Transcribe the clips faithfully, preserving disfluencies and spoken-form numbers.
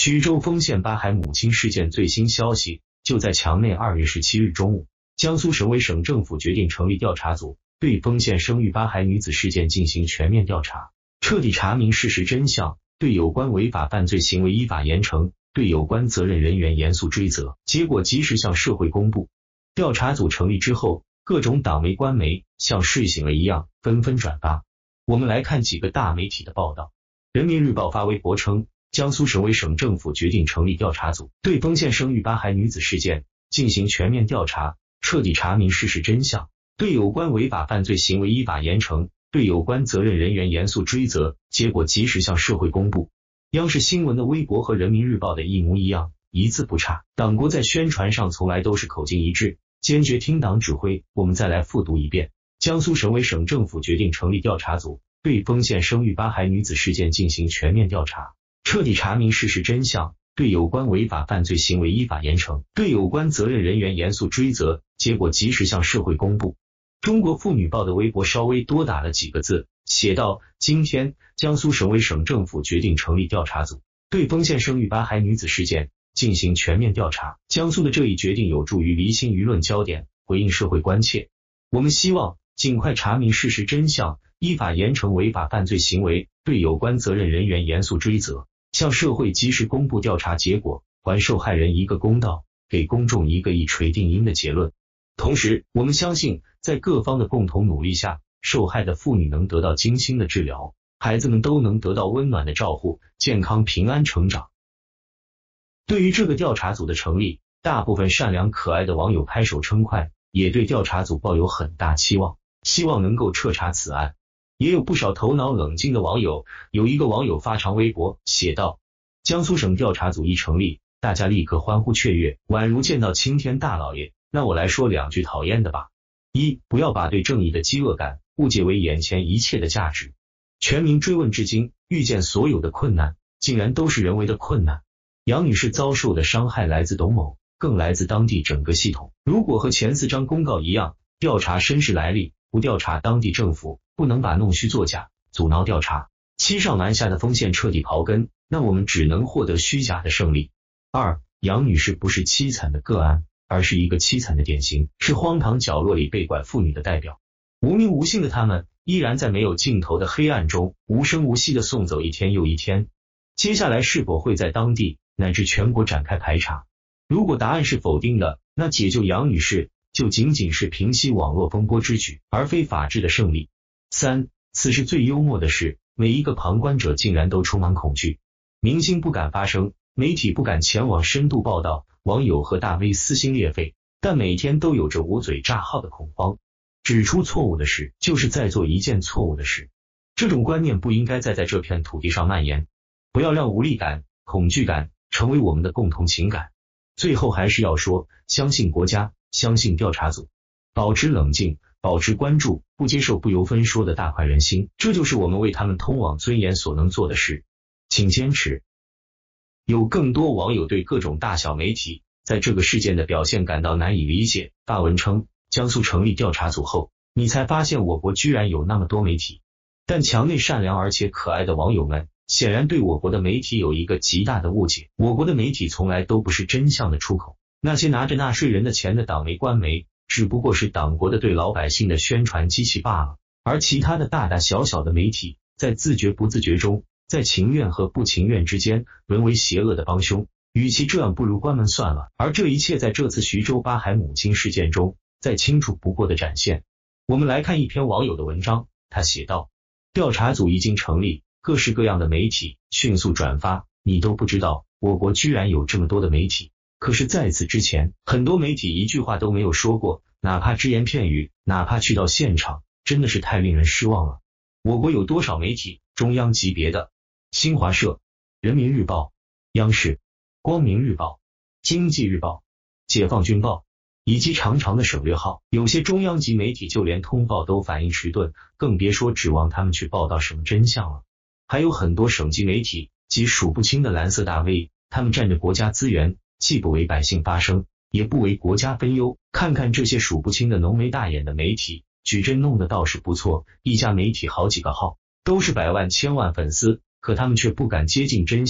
徐州丰县八孩母亲事件最新消息，就在墙内二月十七日中午，江苏省委省政府决定成立调查组，对丰县生育八孩女子事件进行全面调查，彻底查明事实真相，对有关违法犯罪行为依法严惩，对有关责任人员严肃追责，结果及时向社会公布。调查组成立之后，各种党媒官媒像睡醒了一样纷纷转发。我们来看几个大媒体的报道。人民日报发微博称，江苏省委省政府决定成立调查组，对丰县生育八孩女子事件进行全面调查，彻底查明事实真相，对有关违法犯罪行为依法严惩，对有关责任人员严肃追责，结果及时向社会公布。央视新闻的微博和人民日报的一模一样，一字不差。党国在宣传上从来都是口径一致，坚决听党指挥。我们再来复读一遍。江苏省委省政府决定成立调查组，对丰县生育八孩女子事件进行全面调查，彻底查明事实真相，对有关违法犯罪行为依法严惩，对有关责任人员严肃追责，结果及时向社会公布。中国妇女报的微博稍微多打了几个字，写道：今天，江苏省委省政府决定成立调查组，对丰县生育八孩女子事件进行全面调查。江苏的这一决定有助于厘清舆论焦点，回应社会关切。我们希望尽快查明事实真相，依法严惩违法犯罪行为，对有关责任人员严肃追责，向社会及时公布调查结果，还受害人一个公道，给公众一个一锤定音的结论。同时，我们相信，在各方的共同努力下，受害的妇女能得到精心的治疗，孩子们都能得到温暖的照护，健康平安成长。对于这个调查组的成立，大部分善良可爱的网友拍手称快，也对调查组抱有很大期望，希望能够彻查此案。也有不少头脑冷静的网友，有一个网友发长微博写道：江苏省调查组一成立，大家立刻欢呼雀跃，宛如见到青天大老爷。那我来说两句讨厌的吧。一，不要把对正义的饥饿感误解为眼前一切的价值。全民追问至今，遇见所有的困难，竟然都是人为的困难。杨女士遭受的伤害来自董某，更来自当地整个系统。如果和前四章公告一样，调查身世来历，不调查当地政府，不能把弄虚作假，阻挠调查，欺上瞒下的丰县彻底刨根，那我们只能获得虚假的胜利。二，杨女士不是凄惨的个案，而是一个凄惨的典型，是荒唐角落里被拐妇女的代表。无名无姓的她们，依然在没有尽头的黑暗中，无声无息地送走一天又一天。接下来是否会在当地乃至全国展开排查？如果答案是否定的，那解救杨女士就仅仅是平息网络风波之举，而非法治的胜利。三，此时最幽默的是，每一个旁观者竟然都充满恐惧，明星不敢发声，媒体不敢前往深度报道，网友和大 V 撕心裂肺，但每天都有着捂嘴炸号的恐慌。指出错误的事，就是在做一件错误的事。这种观念不应该再在这片土地上蔓延，不要让无力感、恐惧感成为我们的共同情感。最后还是要说，相信国家，相信调查组，保持冷静，保持关注，不接受不由分说的大快人心，这就是我们为他们通往尊严所能做的事。请坚持。有更多网友对各种大小媒体在这个事件的表现感到难以理解，发文称，江苏成立调查组后，你才发现我国居然有那么多媒体。但墙内善良而且可爱的网友们显然对我国的媒体有一个极大的误解，我国的媒体从来都不是真相的出口，那些拿着纳税人的钱的党媒官媒只不过是党国的对老百姓的宣传机器罢了，而其他的大大小小的媒体在自觉不自觉中，在情愿和不情愿之间沦为邪恶的帮凶，与其这样不如关门算了。而这一切在这次徐州八孩母亲事件中再清楚不过的展现。我们来看一篇网友的文章，他写道：调查组已经成立，各式各样的媒体迅速转发，你都不知道我国居然有这么多的媒体。可是在此之前，很多媒体一句话都没有说过，哪怕只言片语，哪怕去到现场，真的是太令人失望了。我国有多少媒体？中央级别的新华社、人民日报、央视、光明日报、经济日报、解放军报，以及长长的省略号。有些中央级媒体就连通报都反应迟钝，更别说指望他们去报道什么真相了。还有很多省级媒体及数不清的蓝色大 V， 他们占着国家资源，既不为百姓发声，也不为国家分忧。看看这些数不清的浓眉大眼的媒体，矩阵弄得倒是不错，一家媒体好几个号，都是百万千万粉丝，可他们却不敢接近真相，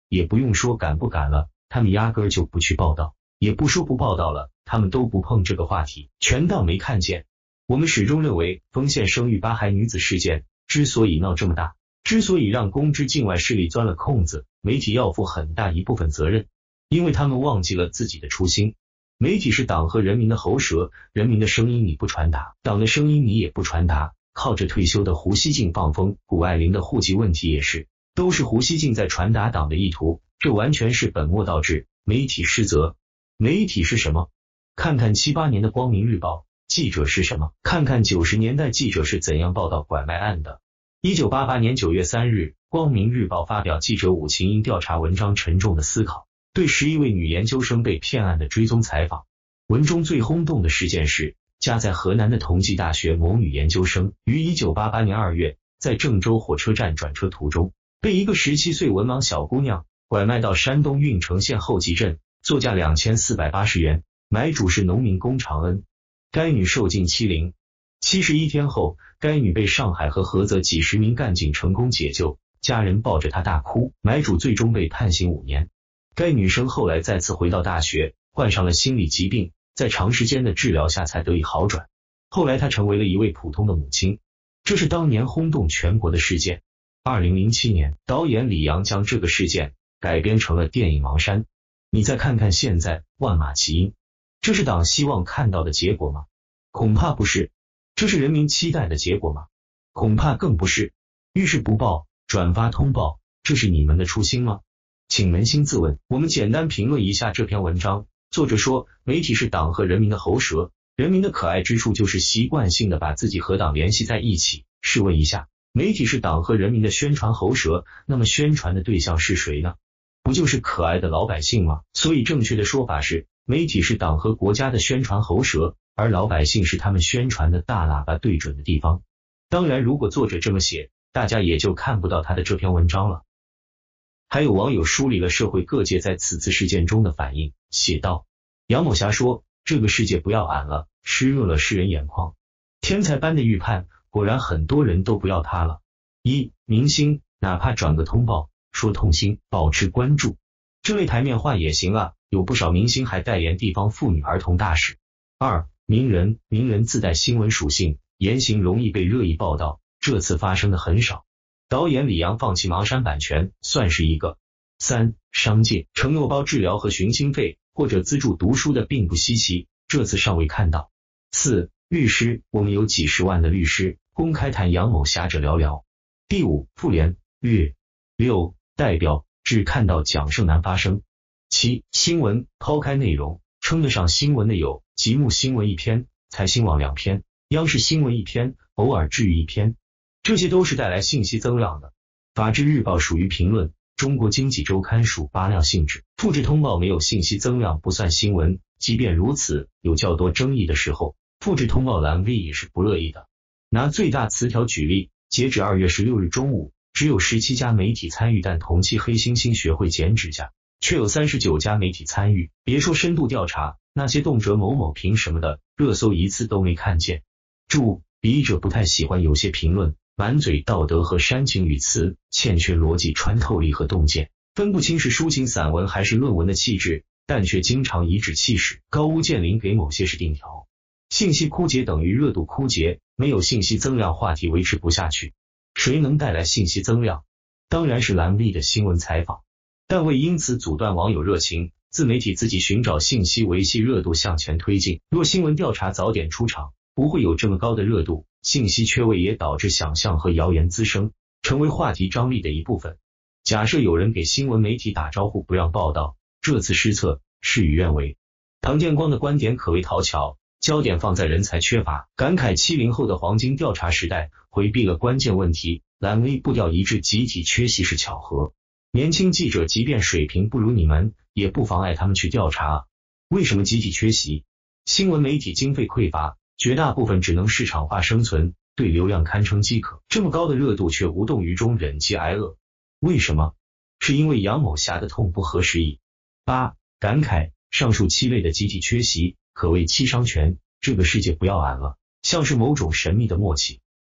也不用说敢不敢了，他们压根儿就不去报道，也不说不报道了，他们都不碰这个话题，全当没看见。我们始终认为，丰县生育八孩女子事件之所以闹这么大，之所以让公知境外势力钻了空子，媒体要负很大一部分责任，因为他们忘记了自己的初心。媒体是党和人民的喉舌，人民的声音你不传达，党的声音你也不传达。靠着退休的胡锡进放风，谷爱凌的户籍问题也是，都是胡锡进在传达党的意图，这完全是本末倒置，媒体失责。媒体是什么？看看七八年的光明日报，记者是什么？看看九十年代记者是怎样报道拐卖案的。一九八八年九月三日，光明日报发表记者武琴英调查文章《沉重的思考》，对十一位女研究生被骗案的追踪采访。文中最轰动的事件是，家在河南的同济大学某女研究生于一九八八年二月，在郑州火车站转车途中，被一个十七岁文盲小姑娘拐卖到山东运城县后集镇，作价两千四百八十元，买主是农民工长恩。该女受尽欺凌。七十一天后，该女被上海和菏泽几十名干警成功解救，家人抱着她大哭，买主最终被判刑五年。该女生后来再次回到大学，患上了心理疾病，在长时间的治疗下才得以好转。后来她成为了一位普通的母亲。这是当年轰动全国的事件。二零零七年，导演李阳将这个事件改编成了电影《盲山》。你再看看现在，万马齐喑，这是党希望看到的结果吗？恐怕不是。这是人民期待的结果吗？恐怕更不是。遇事不报，转发通报，这是你们的初心吗？请扪心自问。我们简单评论一下这篇文章。作者说，媒体是党和人民的喉舌，人民的可爱之处就是习惯性的把自己和党联系在一起。试问一下，媒体是党和人民的宣传喉舌，那么宣传的对象是谁呢？不就是可爱的老百姓吗？所以正确的说法是，媒体是党和国家的宣传喉舌，而老百姓是他们宣传的大喇叭对准的地方。当然，如果作者这么写，大家也就看不到他的这篇文章了。还有网友梳理了社会各界在此次事件中的反应，写道：杨某霞说，这个世界不要俺了，湿润了世人眼眶。天才般的预判，果然很多人都不要他了。一、明星哪怕转个通报，说痛心，保持关注，这类台面话也行啊，有不少明星还代言地方妇女儿童大使。二、名人名人自带新闻属性，言行容易被热议报道，这次发生的很少。导演李阳放弃盲山版权，算是一个。三、商界承诺包治疗和寻经费或者资助读书的并不稀奇，这次尚未看到。四、律师，我们有几十万的律师，公开谈杨某侠者寥寥。第五、妇联略。六、代表只看到蒋胜男发声。七、新闻抛开内容，称得上新闻的有极目新闻一篇，财新网两篇，央视新闻一篇，偶尔治愈一篇，这些都是带来信息增量的。法制日报属于评论，中国经济周刊属扒料性质，复制通报没有信息增量不算新闻。即便如此，有较多争议的时候，复制通报栏 V 也是不乐意的。拿最大词条举例，截止二月十六日中午，只有十七家媒体参与，但同期黑猩猩学会剪指甲却有三十九家媒体参与。别说深度调查，那些动辄某某评什么的，热搜一次都没看见。注：笔者不太喜欢有些评论满嘴道德和煽情语词，欠缺逻辑穿透力和洞见，分不清是抒情散文还是论文的气质，但却经常颐指气使，高屋建瓴，给某些事定调。信息枯竭等于热度枯竭，没有信息增量，话题维持不下去。谁能带来信息增量？当然是蓝 V 的新闻采访，但未因此阻断网友热情。自媒体自己寻找信息，维系热度，向前推进。若新闻调查早点出场，不会有这么高的热度。信息缺位也导致想象和谣言滋生，成为话题张力的一部分。假设有人给新闻媒体打招呼不让报道，这次失策事与愿违。唐建光的观点可谓讨巧，焦点放在人才缺乏，感慨七零后的黄金调查时代，回避了关键问题。蓝 V 步调一致，集体缺席是巧合。年轻记者即便水平不如你们，也不妨碍他们去调查。为什么集体缺席？新闻媒体经费匮乏，绝大部分只能市场化生存，对流量堪称饥渴，这么高的热度却无动于衷，忍饥挨饿。为什么？是因为杨某侠的痛不合时宜。八、感慨上述七类的集体缺席可谓七伤拳，这个世界不要俺了，像是某种神秘的默契。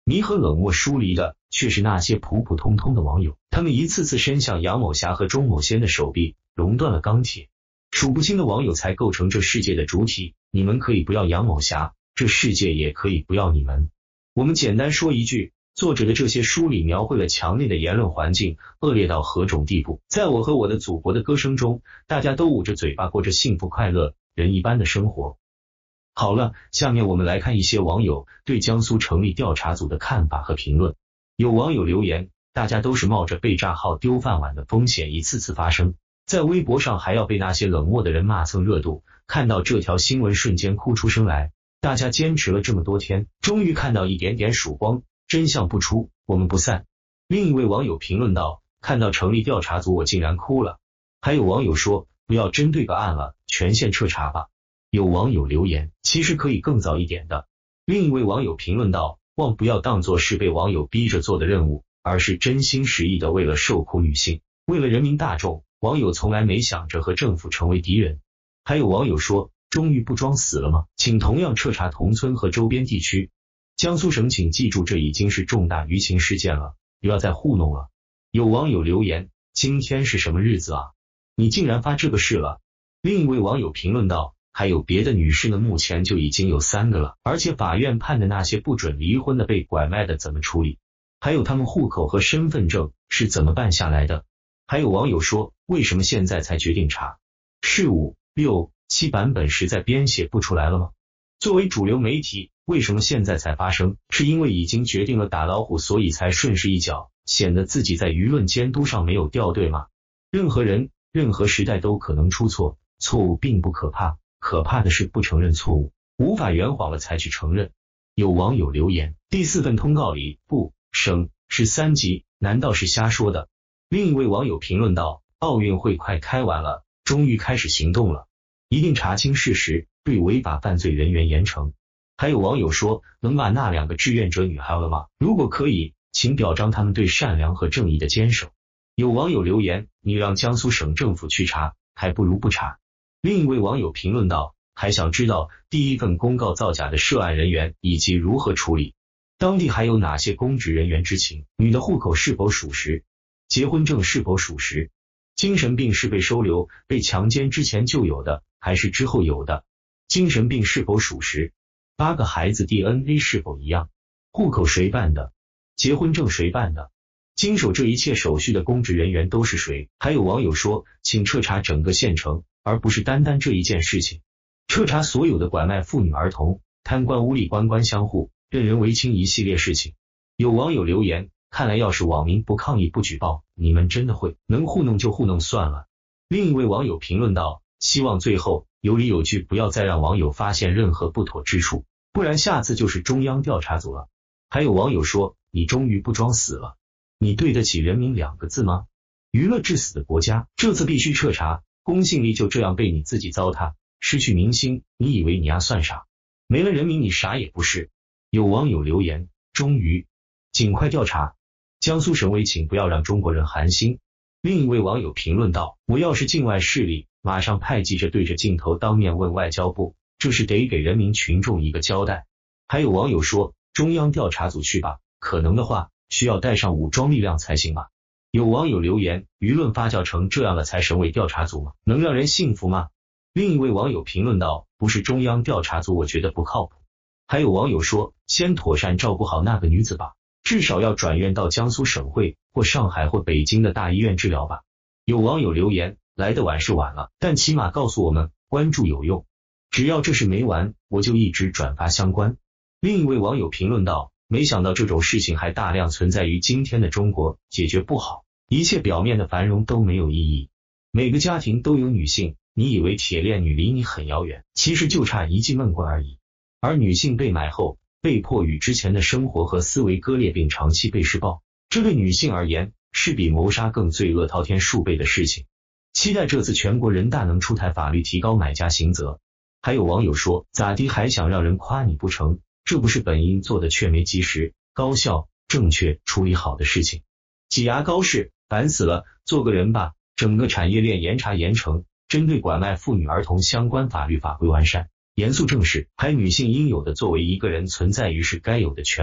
弥合冷漠疏离的却是那些普普通通的网友，他们一次次伸向杨某霞和钟某仙的手臂，熔断了钢铁。数不清的网友才构成这世界的主体，你们可以不要杨某霞，这世界也可以不要你们。我们简单说一句，作者的这些书里描绘了墙内的言论环境恶劣到何种地步。在我和我的祖国的歌声中，大家都捂着嘴巴过着幸福快乐人一般的生活。好了，下面我们来看一些网友对江苏成立调查组的看法和评论。有网友留言，大家都是冒着被炸号丢饭碗的风险一次次发生，在微博上还要被那些冷漠的人骂蹭热度，看到这条新闻瞬间哭出声来。大家坚持了这么多天，终于看到一点点曙光，真相不出，我们不散。另一位网友评论道，看到成立调查组我竟然哭了。还有网友说，不要针对个案了，全线彻查吧。有网友留言，其实可以更早一点的。另一位网友评论道，望不要当作是被网友逼着做的任务，而是真心实意的为了受苦女性，为了人民大众。网友从来没想着和政府成为敌人。还有网友说，终于不装死了吗？请同样彻查同村和周边地区。江苏省请记住，这已经是重大舆情事件了，不要再糊弄了。有网友留言，今天是什么日子啊？你竟然发这个事了。另一位网友评论道，还有别的女士呢，目前就已经有三个了，而且法院判的那些不准离婚的被拐卖的怎么处理？还有他们户口和身份证是怎么办下来的？还有网友说，为什么现在才决定查？是五、六、七版本实在编写不出来了吗？作为主流媒体，为什么现在才发生？是因为已经决定了打老虎，所以才顺势一脚，显得自己在舆论监督上没有掉队吗？任何人、任何时代都可能出错，错误并不可怕，可怕的是不承认错误，无法圆谎了才去承认。有网友留言，第四份通告里不省是三级，难道是瞎说的？另一位网友评论道，奥运会快开完了，终于开始行动了，一定查清事实，对违法犯罪人员严惩。还有网友说，能把那两个志愿者女孩了吗？如果可以，请表彰他们对善良和正义的坚守。有网友留言，你让江苏省政府去查，还不如不查。另一位网友评论道，还想知道第一份公告造假的涉案人员以及如何处理，当地还有哪些公职人员知情，女的户口是否属实，结婚证是否属实，精神病是被收留、被强奸之前就有的，还是之后有的，精神病是否属实，八个孩子 D N A 是否一样，户口谁办的，结婚证谁办的，经手这一切手续的公职人员都是谁？还有网友说，请彻查整个县城，而不是单单这一件事情，彻查所有的拐卖妇女儿童、贪官污吏、官官相护、任人唯亲一系列事情。有网友留言，看来要是网民不抗议不举报，你们真的会能糊弄就糊弄算了。另一位网友评论道，希望最后有理有据，不要再让网友发现任何不妥之处，不然下次就是中央调查组了。还有网友说，你终于不装死了，你对得起人民两个字吗？娱乐至死的国家，这次必须彻查，公信力就这样被你自己糟蹋，失去民心，你以为你丫算啥？没了人民你啥也不是。有网友留言，终于尽快调查，江苏省委请不要让中国人寒心。另一位网友评论道，我要是境外势力，马上派记者对着镜头当面问外交部，这是得给人民群众一个交代。还有网友说，中央调查组去吧，可能的话需要带上武装力量才行吧。有网友留言，舆论发酵成这样了才省委调查组吗？能让人信服吗？另一位网友评论道，不是中央调查组我觉得不靠谱。还有网友说，先妥善照顾好那个女子吧，至少要转院到江苏省会或上海或北京的大医院治疗吧。有网友留言，来得晚是晚了，但起码告诉我们关注有用，只要这事没完，我就一直转发相关。另一位网友评论道，没想到这种事情还大量存在于今天的中国，解决不好，一切表面的繁荣都没有意义。每个家庭都有女性，你以为铁链女离你很遥远，其实就差一记闷棍而已。而女性被买后，被迫与之前的生活和思维割裂，并长期被施暴，这对女性而言是比谋杀更罪恶滔天数倍的事情。期待这次全国人大能出台法律提高买家刑责。还有网友说，咋地还想让人夸你不成？这不是本应做的却没及时、高效、正确处理好的事情。挤牙膏式，烦死了，做个人吧，整个产业链严查严惩，针对拐卖妇女儿童相关法律法规完善，严肃正视，还女性应有的作为一个人存在于是该有的权利。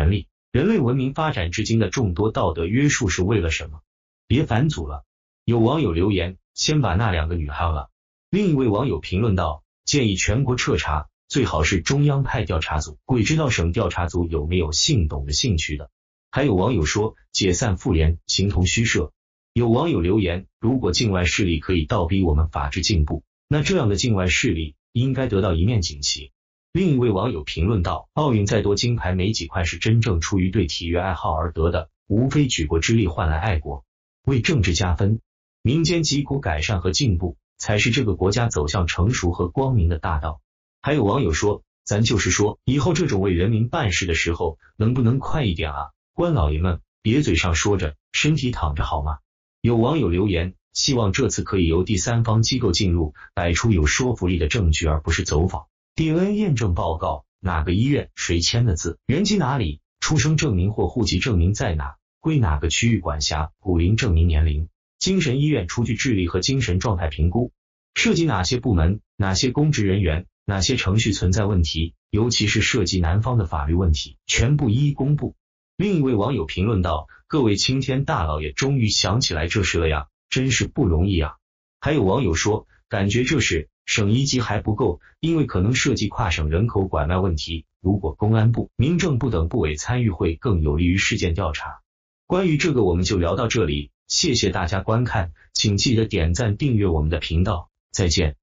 人类文明发展至今的众多道德约束是为了什么？别返祖了。有网友留言，先把那两个女汉了。另一位网友评论道，建议全国彻查，最好是中央派调查组，鬼知道省调查组有没有姓董的姓区的。还有网友说，解散妇联形同虚设。有网友留言，如果境外势力可以倒逼我们法治进步，那这样的境外势力应该得到一面锦旗。另一位网友评论道，奥运再多金牌没几块是真正出于对体育爱好而得的，无非举国之力换来爱国，为政治加分。民间疾苦改善和进步才是这个国家走向成熟和光明的大道。还有网友说，咱就是说，以后这种为人民办事的时候能不能快一点啊，官老爷们别嘴上说着，身体躺着好吗？有网友留言，希望这次可以由第三方机构进入，摆出有说服力的证据，而不是走访。D N A 验证报告，哪个医院谁签的字，原籍哪里，出生证明或户籍证明在哪，归哪个区域管辖，骨龄证明年龄。精神医院出具智力和精神状态评估，涉及哪些部门，哪些公职人员，哪些程序存在问题，尤其是涉及南方的法律问题，全部一一公布。另一位网友评论道，各位青天大老爷终于想起来这事了呀，真是不容易啊。还有网友说，感觉这事省一级还不够，因为可能涉及跨省人口拐卖问题，如果公安部、民政部等部委参与会更有利于事件调查。关于这个我们就聊到这里，谢谢大家观看，请记得点赞订阅我们的频道，再见。